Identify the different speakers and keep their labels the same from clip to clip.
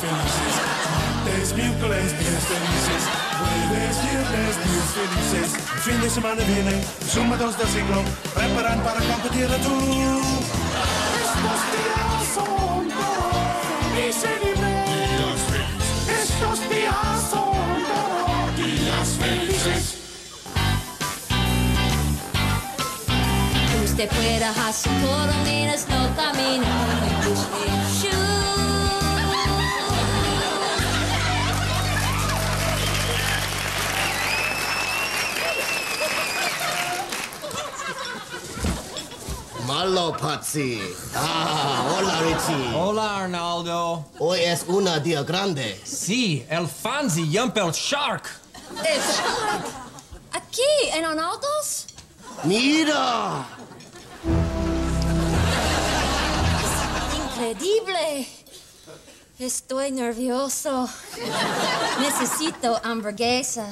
Speaker 1: felices. Martes, miércoles, días felices. Jueves, viernes, días felices. El fin de semana viene, suma dos del siglo. Preparan para competir a tú. Estos días son felices y días felices. Estos días son días felices.
Speaker 2: Usted puede hacer todo menos no caminar.
Speaker 3: Malo, Patsy. Hola, Richie.
Speaker 4: Hola, Arnaldo.
Speaker 3: Hoy es un día grande.
Speaker 4: Sí, el Fonzie jump el shark.
Speaker 2: ¿El shark? ¿Aquí, en Arnaldo's?
Speaker 3: Mira.
Speaker 2: Increíble. Estoy nervioso. Necesito hamburguesa.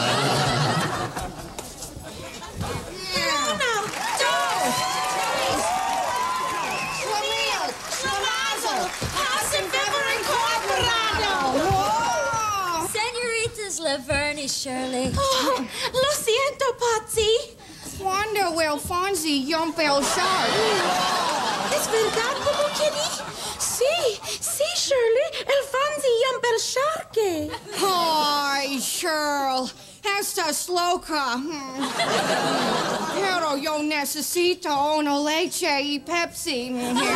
Speaker 2: Señoritas Laverne y Shirley.
Speaker 5: Oh, lo siento, Patsy.
Speaker 6: ¿Cuándo el Fonzie jump el shark?
Speaker 5: ¿Es verdad como querí? Sí, Shirley, el Fonzie jump el shark.
Speaker 6: Ay, Shirl, estás loca. Pero yo necesito una leche y Pepsi. ¿Dónde?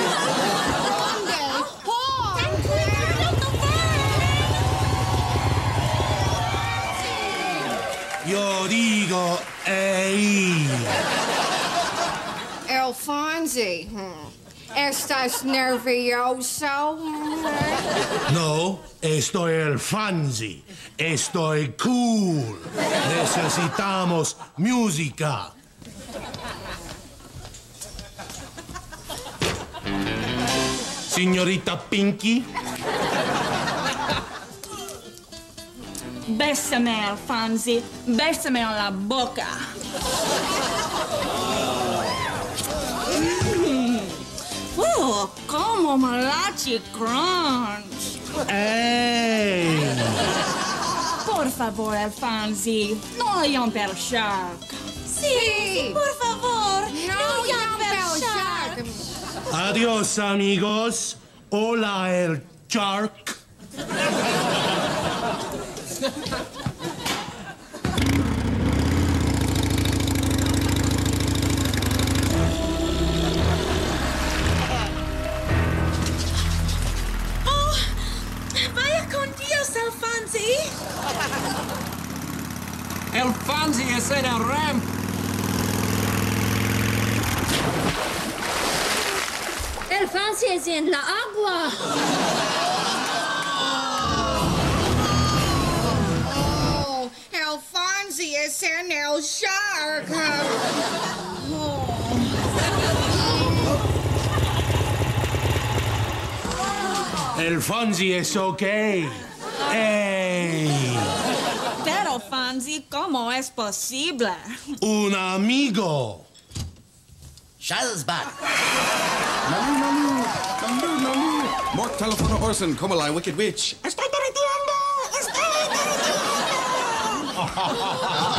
Speaker 1: Yo digo,
Speaker 6: El Fonzie, ¿estás nervioso?
Speaker 1: No, estoy el Fonzie. Estoy cool. Necesitamos música. Señorita Pinky.
Speaker 5: Bésame, Alfonsi. Bésame en la boca. Como malachi crunch.
Speaker 1: ¡Ey!
Speaker 5: Por favor, Alfonsi, no rompe el shark. Sí, por favor, no rompe el shark.
Speaker 1: Adiós, amigos. Hola, el shark.
Speaker 4: El Fonzie es en el ramp.
Speaker 2: El Fonzie es en la agua.
Speaker 6: Oh, el Fonzie es en el shark.
Speaker 1: El Fonzie es ok. ¡Ey!
Speaker 5: Pero, Fonzie, ¿cómo es posible?
Speaker 1: Un amigo.
Speaker 3: Charles back.
Speaker 7: Nanu. More telephone Orson, come along, wicked witch. Estoy derritiendo.